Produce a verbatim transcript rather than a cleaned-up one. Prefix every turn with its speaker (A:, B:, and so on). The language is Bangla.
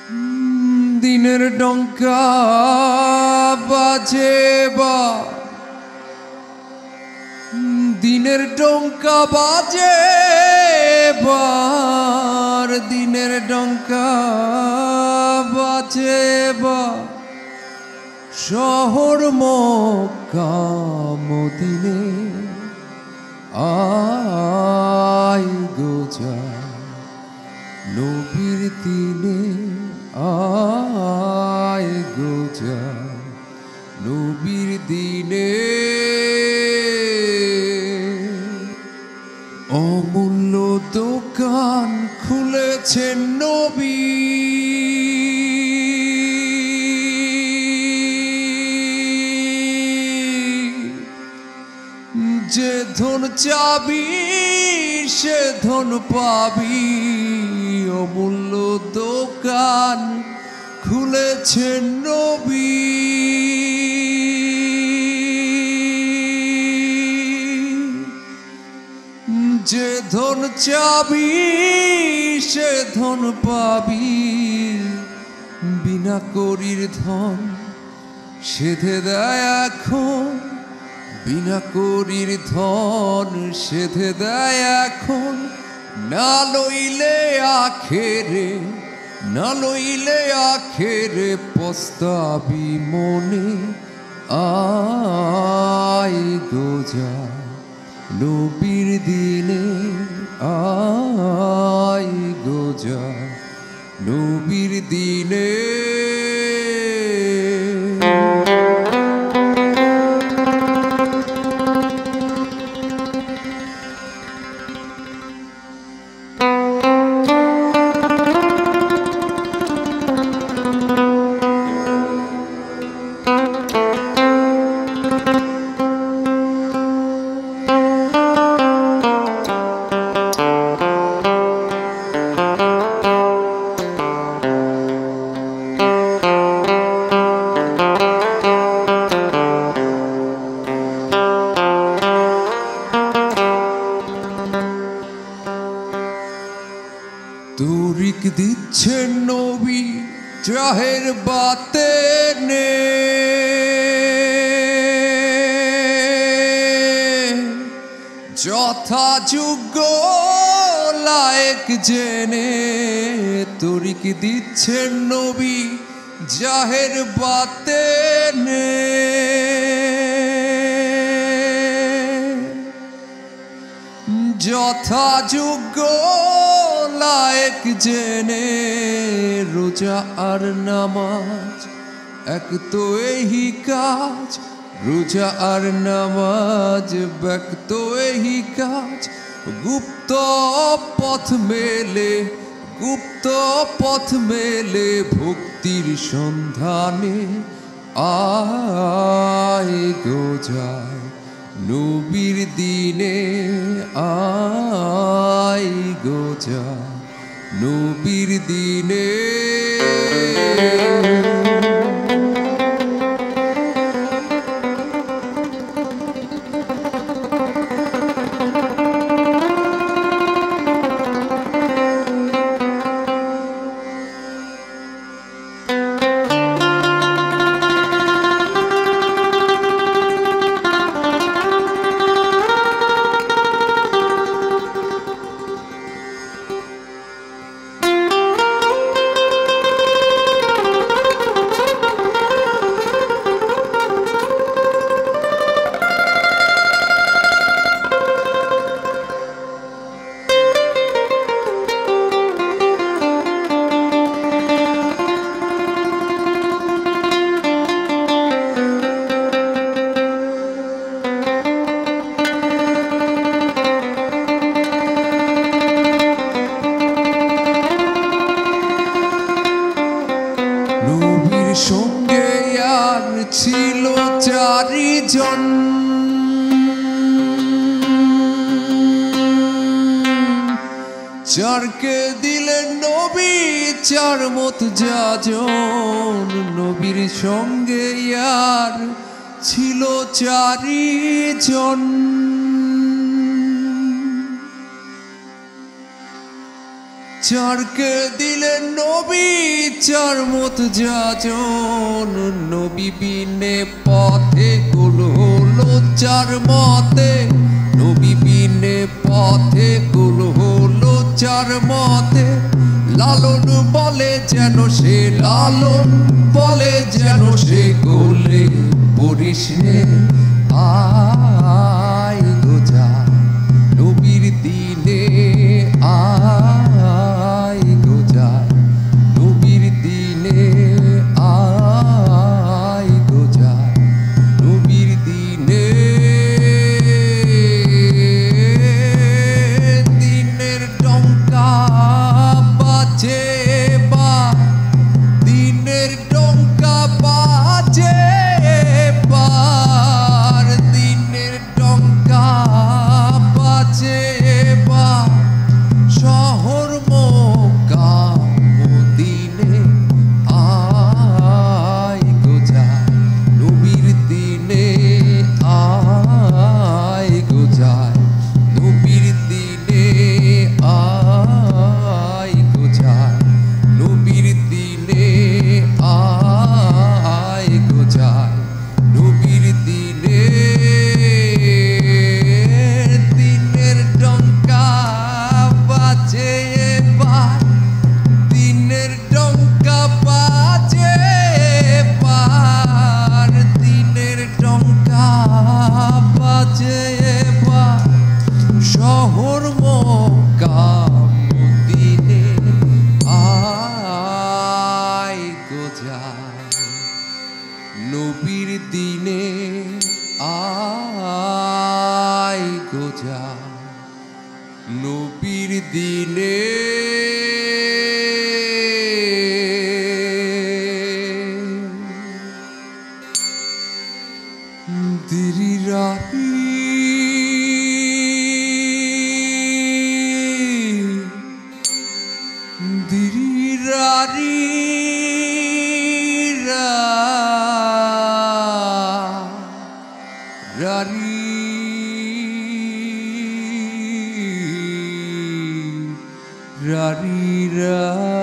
A: দিনের ডঙ্কা বাজে বা দিনের ডঙ্কা বাজে বার দিনের ডঙ্কা বাজে বা শহর মক্কা মদিনে আয় গোজা নবীর দিনে আয় গোজা নবীর দিনে অমূল্য দোকান খুলেছেন নবী যে ধন চাবি সে ধন পাবি অমূল্য দোকান খুলেছেন নবী যে ধন চাবি সে ধন পাবি বিনা করির ধন সেধে দেয় এখন বিনা করির ধন সেধে দেয় এখন না লইলে আখেরে না লইলে আখেরে পস্তাবি মনে আয় গোজা নবীর দিনে আয় গোজা নবীর দিনে তরিক দিচ্ছেন নবী জাহের বাতে নে যথাযোগ্য লায়েক জেনে তরিক দিচ্ছেন নবী জাহের বাতে নে যথাযোগ্য লায়েক জেনে রোজা আর নামাজ এক তো এই কাজ রোজা আর নামাজ এক তো এই কাজ গুপ্ত পথ মেলে গুপ্ত পথ মেলে ভক্তির সন্ধানে আয় গোজায় নবীর দিনে আয় গোজা নবীর দিনে নবীর সঙ্গে আর ছিল চারিজন চারকে দিলেন নবী চার মত যাজন নবীর সঙ্গে আর ছিল চারিজন চারকে দিলেন নবী চার মত যাজন নবী বিনে পথে কুল হলো চার মতে নবী বিনে পথে কুল হলো চার মতে লালন বলে যেন সে লালন বলে যেন সে গোলে পড়িস রে আয় গো যায় নবীর দিনে আয় গো যায় নবীর দিনে আয় গো যায় নবীর দিনে দিনের ডঙ্কা বাজে বা দিনের ডঙ্কা বাজে বার দিনের ডঙ্কা বাজে বা শহর মক্কা মদিনে আয় গো যায় নবীর দিনে আয় গো যায় নবীর দিনে আয় গো যায় নবীর দিনে আয় গো যায় নবীর দিনে দিনের ডঙ্কা বাজে এবার দিনের ডঙ্কা বাজে এবার দিনের ডঙ্কা বাজে এবার শহর মক্কা মদিনে আয় গো যায় নবীর দিনে আয় গো যায় নবীর দিনে দিরিরাহি দিরিরারি রা রারি রারি রা